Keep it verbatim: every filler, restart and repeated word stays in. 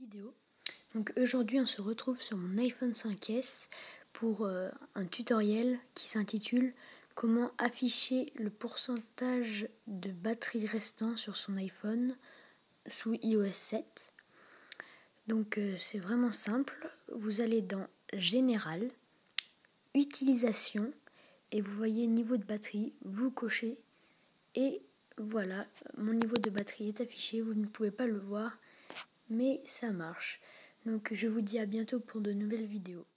vidéo. Donc aujourd'hui on se retrouve sur mon iPhone cinq S pour euh, un tutoriel qui s'intitule comment afficher le pourcentage de batterie restant sur son iPhone sous i O S sept. Donc euh, c'est vraiment simple, vous allez dans Général, Utilisation et vous voyez niveau de batterie, vous cochez et voilà, mon niveau de batterie est affiché, vous ne pouvez pas le voir mais ça marche. Donc je vous dis à bientôt pour de nouvelles vidéos.